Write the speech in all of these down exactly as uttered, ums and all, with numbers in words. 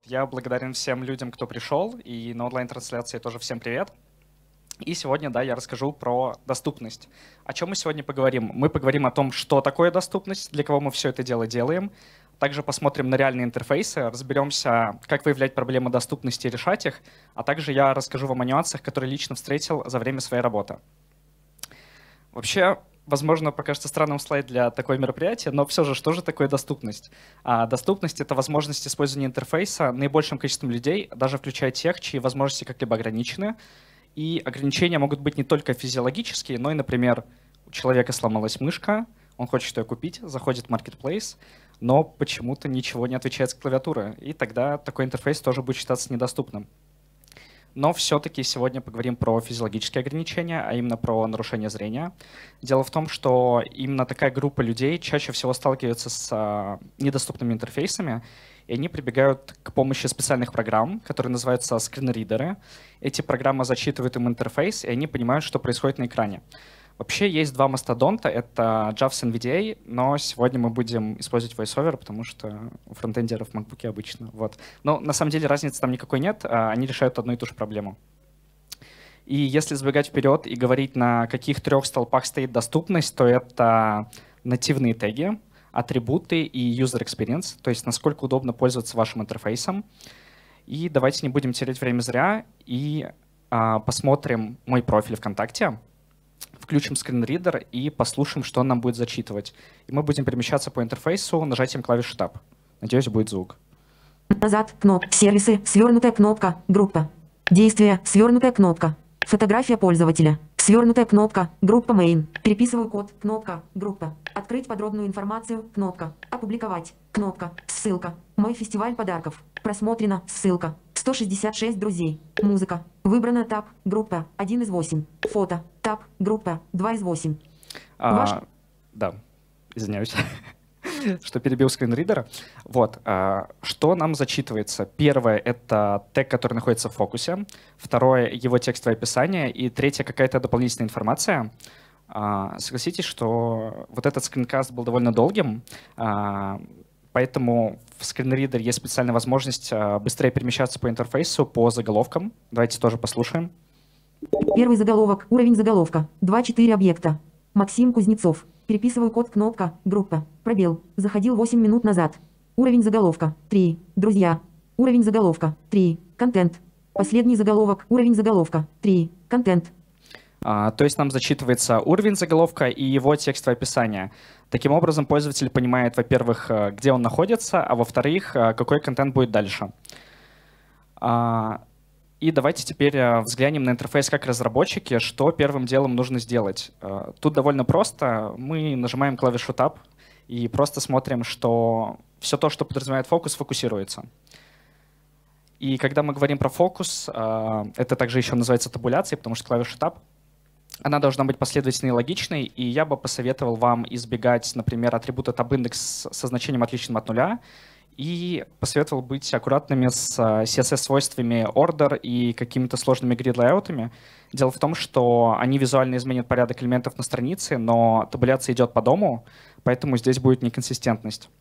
Я благодарен всем людям, кто пришел, и на онлайн-трансляции тоже всем привет. И сегодня, да, я расскажу про доступность. О чем мы сегодня поговорим? Мы поговорим о том, что такое доступность, для кого мы все это дело делаем. Также посмотрим на реальные интерфейсы, разберемся, как выявлять проблемы доступности и решать их, а также я расскажу вам о нюансах, которые лично встретил за время своей работы. Вообще, возможно, покажется странным слайд для такого мероприятия, но все же, что же такое доступность? А, доступность — это возможность использования интерфейса наибольшим количеством людей, даже включая тех, чьи возможности как-либо ограничены. И ограничения могут быть не только физиологические, но и, например, у человека сломалась мышка, он хочет ее купить, заходит в Marketplace, но почему-то ничего не отвечает с клавиатуры, и тогда такой интерфейс тоже будет считаться недоступным. Но все-таки сегодня поговорим про физиологические ограничения, а именно про нарушение зрения. Дело в том, что именно такая группа людей чаще всего сталкивается с а, недоступными интерфейсами, и они прибегают к помощи специальных программ, которые называются скринридеры. Эти программы зачитывают им интерфейс, и они понимают, что происходит на экране. Вообще есть два мастодонта, это джавс эн ви ди эй, но сегодня мы будем использовать VoiceOver, потому что у фронтендеров в MacBook обычно. Вот. Но на самом деле разницы там никакой нет, они решают одну и ту же проблему. И если забегать вперед и говорить, на каких трех столпах стоит доступность, то это нативные теги, атрибуты и user experience, то есть насколько удобно пользоваться вашим интерфейсом. И давайте не будем терять время зря и а, посмотрим мой профиль ВКонтакте. Включим скринридер и послушаем, что он нам будет зачитывать. И мы будем перемещаться по интерфейсу нажатием клавиши Tab. Надеюсь, будет звук. Назад, кнопка, сервисы, свернутая кнопка, группа. Действия, свернутая кнопка. Фотография пользователя, свернутая кнопка, группа main. Переписываю код, кнопка, группа. Открыть подробную информацию, кнопка. Опубликовать, кнопка, ссылка. Мой фестиваль подарков. Просмотрена, ссылка. сто шестьдесят шесть друзей. Музыка. Выбрана таб, группа один из восьми. Фото, таб, группа два из восьми. А, Ваш... Да, извиняюсь, что перебил скринридер. Вот, а, что нам зачитывается? Первое — это тег, который находится в фокусе. Второе — его текстовое описание. И третье — какая-то дополнительная информация. А, согласитесь, что вот этот скринкаст был довольно долгим, а, поэтому в скринридере есть специальная возможность быстрее перемещаться по интерфейсу по заголовкам. Давайте тоже послушаем. Первый заголовок. Уровень заголовка. два-четыре объекта. Максим Кузнецов. Переписываю код, кнопка, группа. Пробел. Заходил восемь минут назад. Уровень заголовка. три. Друзья. Уровень заголовка. три. Контент. Последний заголовок. Уровень заголовка. три. Контент. А, то есть нам зачитывается уровень заголовка и его текстовое описание. Таким образом, пользователь понимает, во-первых, где он находится, а во-вторых, какой контент будет дальше. А, и давайте теперь взглянем на интерфейс как разработчики, что первым делом нужно сделать. А, тут довольно просто. Мы нажимаем клавишу Tab и просто смотрим, что все то, что подразумевает фокус, фокусируется. И когда мы говорим про фокус, а, это также еще называется табуляцией, потому что клавиша Tab она должна быть последовательной и логичной, и я бы посоветовал вам избегать, например, атрибута tabIndex со значением отличным от нуля, и посоветовал быть аккуратными с си эс эс-свойствами order и какими-то сложными grid-лайаутами. Дело в том, что они визуально изменят порядок элементов на странице, но табуляция идет по дому, поэтому здесь будет неконсистентность.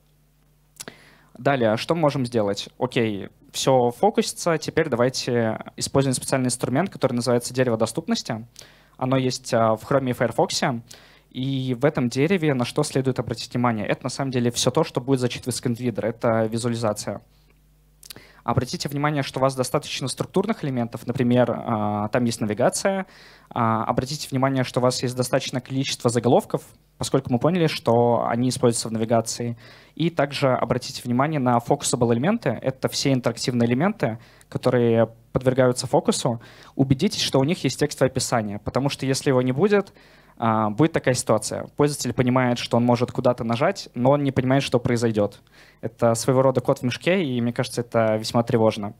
Далее, что мы можем сделать? Окей, все фокусится, теперь давайте используем специальный инструмент, который называется дерево доступности. Оно есть в Chrome и Firefox, и в этом дереве на что следует обратить внимание? Это на самом деле все то, что будет зачитывать скринридер, это визуализация. Обратите внимание, что у вас достаточно структурных элементов, например, там есть навигация. Обратите внимание, что у вас есть достаточное количество заголовков, поскольку мы поняли, что они используются в навигации. И также обратите внимание на focusable элементы. Это все интерактивные элементы, которые подвергаются фокусу. Убедитесь, что у них есть текстовое описание, потому что если его не будет, будет такая ситуация. Пользователь понимает, что он может куда-то нажать, но он не понимает, что произойдет. Это своего рода кот в мешке, и мне кажется, это весьма тревожно.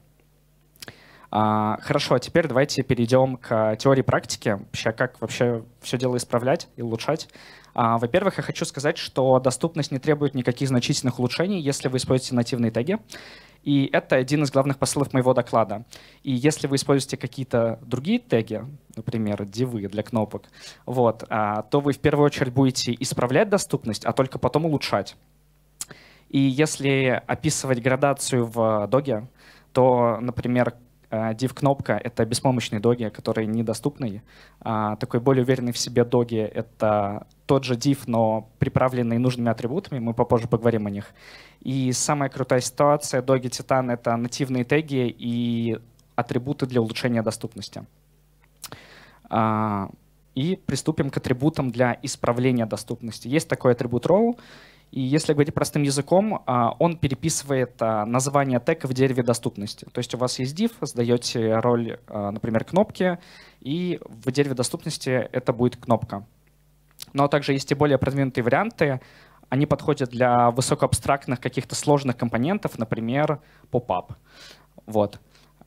Хорошо, а теперь давайте перейдем к теории практики, вообще, как вообще все дело исправлять и улучшать. Во-первых, я хочу сказать, что доступность не требует никаких значительных улучшений, если вы используете нативные теги. И это один из главных посылов моего доклада. И если вы используете какие-то другие теги, например, дивы для кнопок, вот, то вы в первую очередь будете исправлять доступность, а только потом улучшать. И если описывать градацию в доге, то, например, div-кнопка — это беспомощный доги, который недоступный. А такой более уверенный в себе доги — это тот же div, но приправленный нужными атрибутами. Мы попозже поговорим о них. И самая крутая ситуация доги Titan — это нативные теги и атрибуты для улучшения доступности. И приступим к атрибутам для исправления доступности. Есть такой атрибут row. И если говорить простым языком, он переписывает название тега в дереве доступности. То есть у вас есть div, сдаете роль, например, кнопки, и в дереве доступности это будет кнопка. Но также есть и более продвинутые варианты. Они подходят для высокоабстрактных каких-то сложных компонентов, например, pop-up. Вот.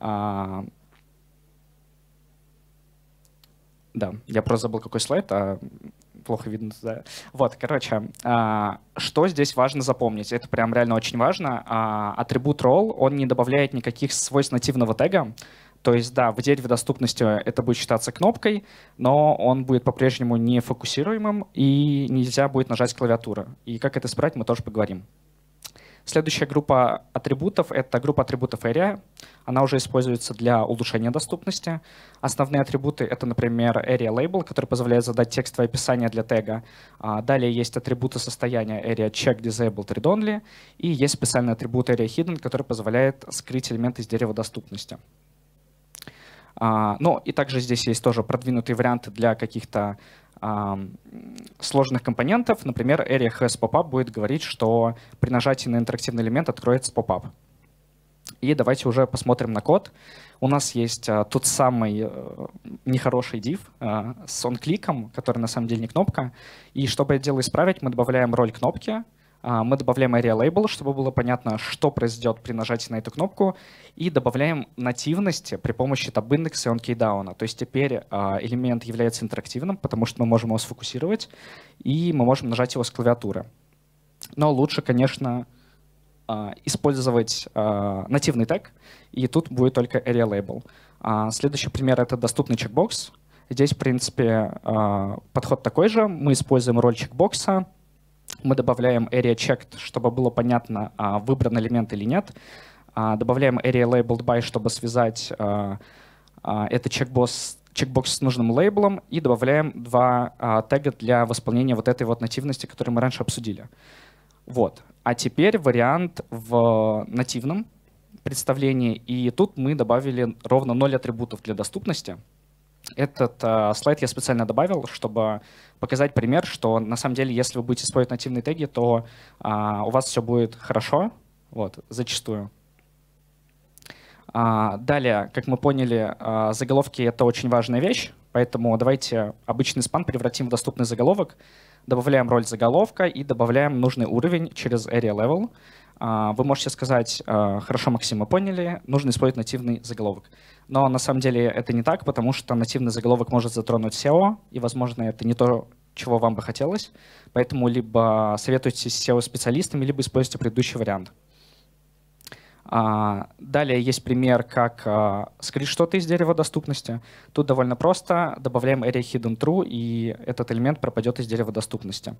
Да, я просто забыл, какой слайд, а плохо видно. Да. Вот, короче, а, что здесь важно запомнить? Это прям реально очень важно. А, атрибут role, он не добавляет никаких свойств нативного тега. То есть, да, в дереве доступности это будет считаться кнопкой, но он будет по-прежнему не фокусируемым, и нельзя будет нажать клавиатуру. И как это исправить, мы тоже поговорим. Следующая группа атрибутов — это группа атрибутов area. Она уже используется для улучшения доступности. Основные атрибуты — это, например, area label, который позволяет задать текстовое описание для тега. Далее есть атрибуты состояния area check, disabled, read only. И есть специальный атрибут area hidden, который позволяет скрыть элементы из дерева доступности. Ну и также здесь есть тоже продвинутые варианты для каких-то сложных компонентов. Например, area has popup будет говорить, что при нажатии на интерактивный элемент откроется popup. И давайте уже посмотрим на код. У нас есть а, тот самый а, нехороший div а, с onClick, который на самом деле не кнопка. И чтобы это дело исправить, мы добавляем роль кнопки, а, мы добавляем area label, чтобы было понятно, что произойдет при нажатии на эту кнопку, и добавляем нативности при помощи tab-индекса и onKeyDown. То есть теперь а, элемент является интерактивным, потому что мы можем его сфокусировать, и мы можем нажать его с клавиатуры. Но лучше, конечно, использовать uh, нативный тег, и тут будет только area label. Uh, следующий пример — это доступный чекбокс. Здесь, в принципе, uh, подход такой же. Мы используем роль чекбокса, мы добавляем area checked, чтобы было понятно, uh, выбран элемент или нет. Uh, добавляем area labeled by, чтобы связать uh, uh, этот чекбокс, чекбокс с нужным лейблом, и добавляем два uh, тега для восполнения вот этой вот нативности, которую мы раньше обсудили. Вот. А теперь вариант в нативном представлении. И тут мы добавили ровно ноль атрибутов для доступности. Этот э, слайд я специально добавил, чтобы показать пример, что на самом деле, если вы будете использовать нативные теги, то э, у вас все будет хорошо, вот, зачастую. А, далее, как мы поняли, э, заголовки — это очень важная вещь, поэтому давайте обычный спан превратим в доступный заголовок. Добавляем роль заголовка и добавляем нужный уровень через area level. Вы можете сказать: хорошо, Максим, мы поняли, нужно использовать нативный заголовок. Но на самом деле это не так, потому что нативный заголовок может затронуть сео, и, возможно, это не то, чего вам бы хотелось. Поэтому либо советуйтесь с сео-специалистами, либо используйте предыдущий вариант. Далее есть пример, как скрыть что-то из дерева доступности. Тут довольно просто. Добавляем area hidden true, и этот элемент пропадет из дерева доступности.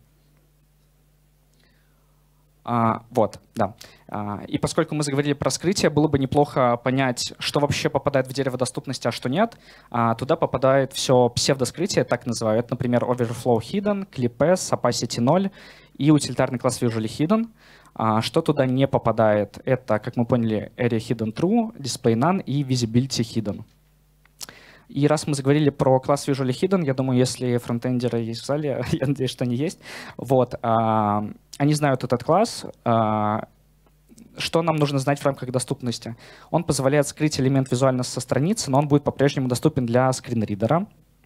А, вот, да. А, и поскольку мы заговорили про скрытие, было бы неплохо понять, что вообще попадает в дерево доступности, а что нет. А, туда попадает все псевдоскрытие, так называю. Это, например, overflow hidden, clip-s, opacity ноль и утилитарный класс visually hidden. А, что туда не попадает? Это, как мы поняли, area hidden true, display none и visibility hidden. И раз мы заговорили про класс visually hidden, я думаю, если фронтендеры есть в зале, я надеюсь, что они есть, вот, а, они знают этот класс. А, что нам нужно знать в рамках доступности? Он позволяет скрыть элемент визуально со страницы, но он будет по-прежнему доступен для скринридера.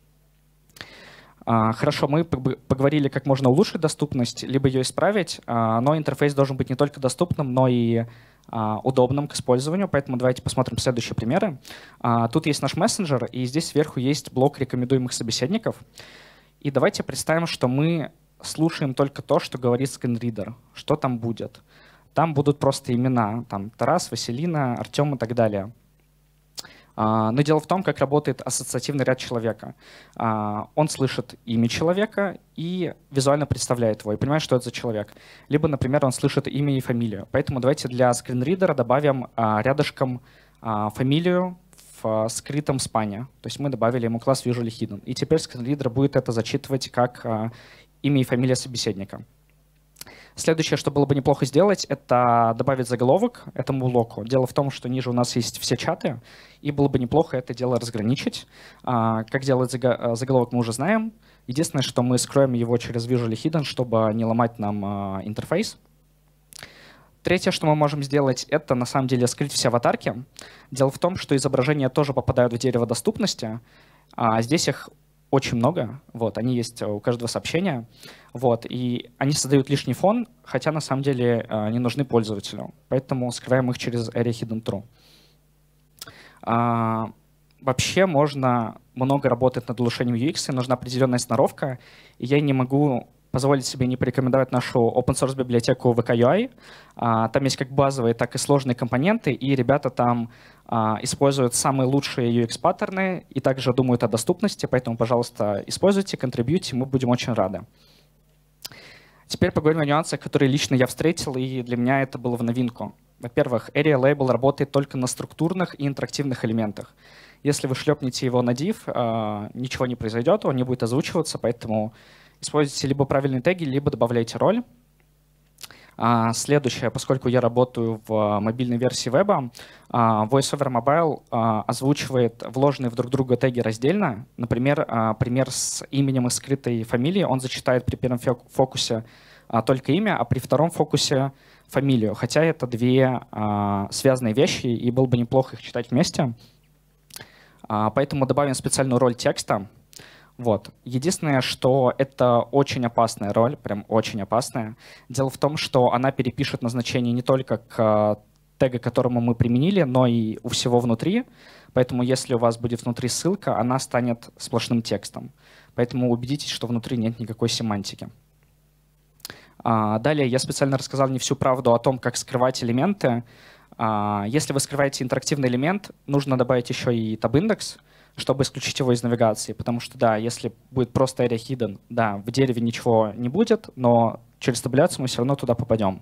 А, хорошо, мы поговорили, как можно улучшить доступность, либо ее исправить, а, но интерфейс должен быть не только доступным, но и а, удобным к использованию, поэтому давайте посмотрим следующие примеры. А, тут есть наш мессенджер, и здесь сверху есть блок рекомендуемых собеседников. И давайте представим, что мы слушаем только то, что говорит скринридер. Что там будет? Там будут просто имена, там Тарас, Василина, Артем и так далее. А, но дело в том, как работает ассоциативный ряд человека. А, он слышит имя человека и визуально представляет его, и понимает, что это за человек. Либо, например, он слышит имя и фамилию. Поэтому давайте для скринридера добавим а, рядышком а, фамилию в скрытом спане. То есть мы добавили ему класс Visually Hidden. И теперь скринридер будет это зачитывать как а, имя и фамилия собеседника. Следующее, что было бы неплохо сделать, это добавить заголовок этому блоку. Дело в том, что ниже у нас есть все чаты, и было бы неплохо это дело разграничить. Как делать заголовок, мы уже знаем. Единственное, что мы скроем его через Visually Hidden, чтобы не ломать нам интерфейс. Третье, что мы можем сделать, это на самом деле скрыть все аватарки. Дело в том, что изображения тоже попадают в дерево доступности. А здесь их очень много, вот, они есть у каждого сообщения, вот, и они создают лишний фон, хотя на самом деле не нужны пользователю, поэтому скрываем их через Area Hidden True. А, вообще можно много работать над улучшением ю экс, и нужна определенная сноровка, и я не могу позволить себе не порекомендовать нашу open-source библиотеку ви кей ю ай. А, там есть как базовые, так и сложные компоненты, и ребята там а, используют самые лучшие ю экс-паттерны и также думают о доступности, поэтому, пожалуйста, используйте, контрибьюйте, мы будем очень рады. Теперь поговорим о нюансах, которые лично я встретил, и для меня это было в новинку. Во-первых, Area Label работает только на структурных и интерактивных элементах. Если вы шлепнете его на div, а, ничего не произойдет, он не будет озвучиваться, поэтому используйте либо правильные теги, либо добавляйте роль. А, следующее, поскольку я работаю в мобильной версии веба, а, VoiceOver Mobile а, озвучивает вложенные в друг друга теги раздельно. Например, а, пример с именем и скрытой фамилией, он зачитает при первом фокусе а, только имя, а при втором фокусе фамилию. Хотя это две а, связанные вещи, и было бы неплохо их читать вместе. А, поэтому добавим специальную роль текста. Вот. Единственное, что это очень опасная роль, прям очень опасная. Дело в том, что она перепишет назначение не только к тегу, которому мы применили, но и у всего внутри. Поэтому если у вас будет внутри ссылка, она станет сплошным текстом. Поэтому убедитесь, что внутри нет никакой семантики. Далее я специально рассказал не всю правду о том, как скрывать элементы. Если вы скрываете интерактивный элемент, нужно добавить еще и tab-индекс, чтобы исключить его из навигации. Потому что, да, если будет просто area hidden, да, в дереве ничего не будет, но через табуляцию мы все равно туда попадем.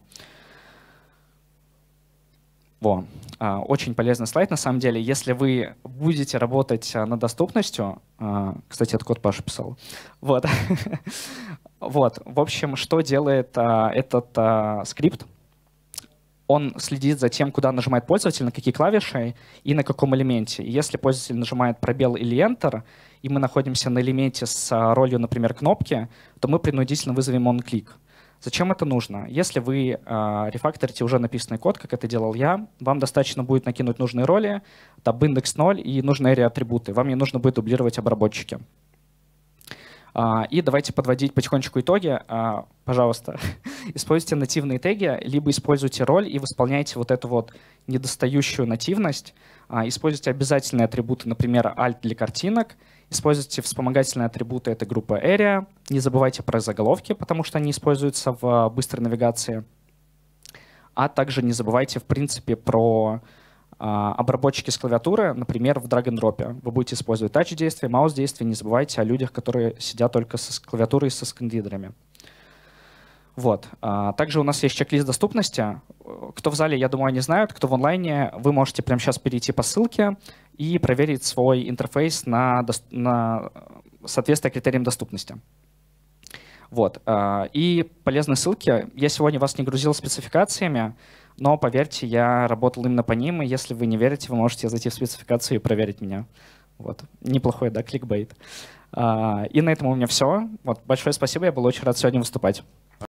Во. Очень полезный слайд, на самом деле. Если вы будете работать над доступностью, кстати, этот код Паша писал, вот. Вот. В общем, что делает этот скрипт? Он следит за тем, куда нажимает пользователь, на какие клавиши и на каком элементе. И если пользователь нажимает пробел или Enter, и мы находимся на элементе с ролью, например, кнопки, то мы принудительно вызовем onClick. Зачем это нужно? Если вы э, рефакторите уже написанный код, как это делал я, вам достаточно будет накинуть нужные роли, tab-индекс ноль и нужные area атрибуты. Вам не нужно будет дублировать обработчики. Uh, и давайте подводить потихонечку итоги. Uh, пожалуйста, используйте нативные теги, либо используйте роль и восполняйте вот эту вот недостающую нативность. Uh, используйте обязательные атрибуты, например, alt для картинок. Используйте вспомогательные атрибуты, это группа area. Не забывайте про заголовки, потому что они используются в быстрой навигации. А также не забывайте, в принципе, про обработчики с клавиатуры, например, в drag-and-drop. Вы будете использовать тач-действия, маус-действия. Не забывайте о людях, которые сидят только с клавиатурой и со скринридерами. Вот. Также у нас есть чек-лист доступности. Кто в зале, я думаю, они знают. Кто в онлайне, вы можете прямо сейчас перейти по ссылке и проверить свой интерфейс на, на соответствие критериям доступности. Вот. И полезные ссылки. Я сегодня вас не грузил спецификациями, но, поверьте, я работал именно по ним, и если вы не верите, вы можете зайти в спецификацию и проверить меня. Вот. Неплохой, да, кликбейт. И на этом у меня все. Вот. Большое спасибо, я был очень рад сегодня выступать.